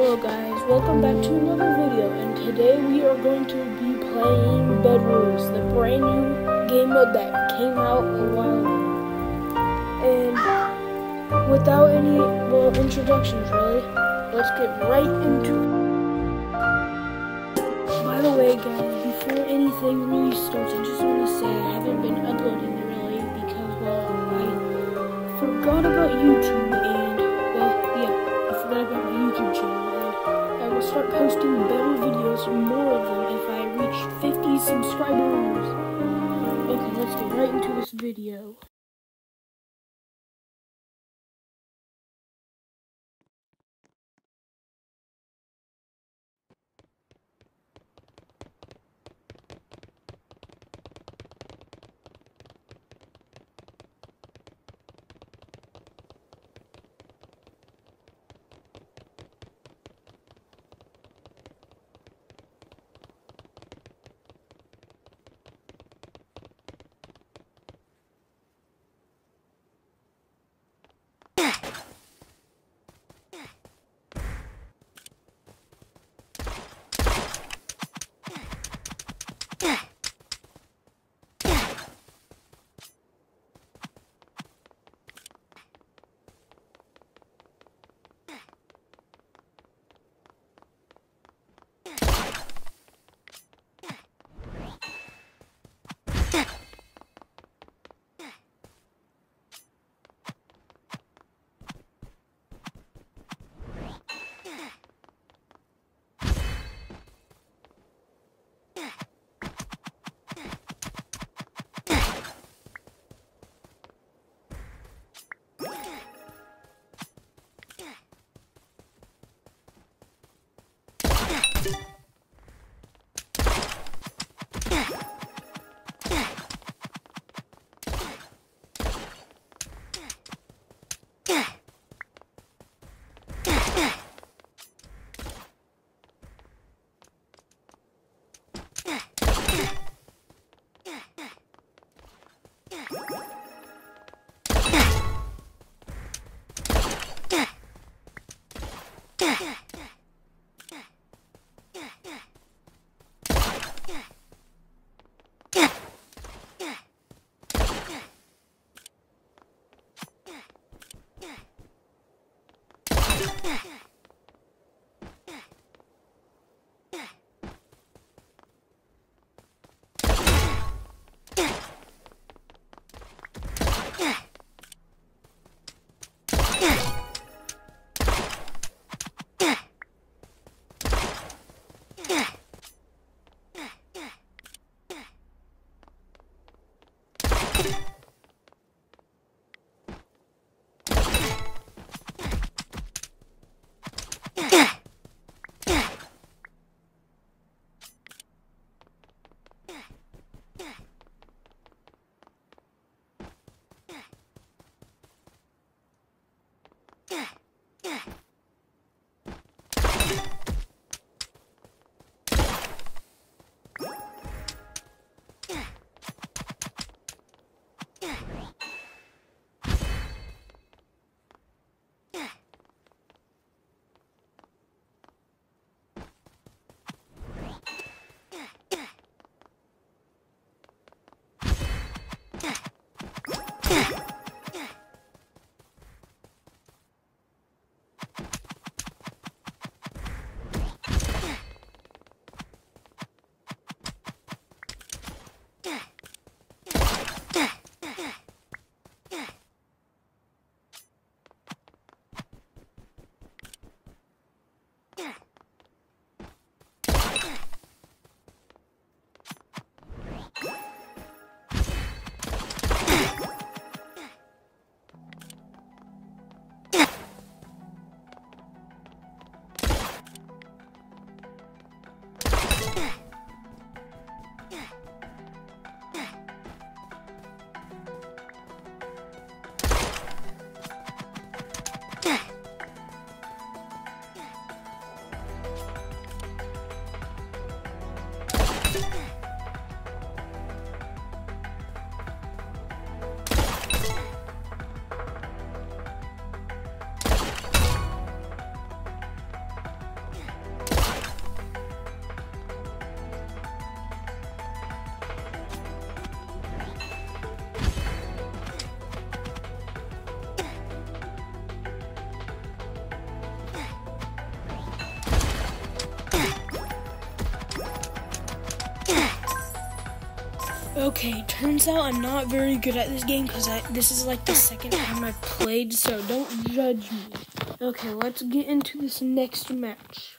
Hello guys, welcome back to another video, and today we are going to be playing Bed Wars, the brand new game mode that came out a while ago. And without any, introductions really, let's get right into it. By the way guys, before anything really starts, I just want to say I haven't been uploading really because, I forgot about YouTube and, I forgot about my YouTube channel, and I will start posting better videos, more of them, if I reach 50 subscribers. Okay, let's get right into this video. Okay, turns out I'm not very good at this game because this is like the second time I've played, so don't judge me. Okay, let's get into this next match.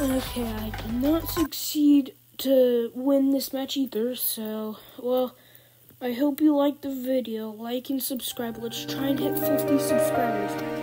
Okay, I did not succeed to win this match either, so, well, I hope you liked the video. Like and subscribe. Let's try and hit 50 subscribers.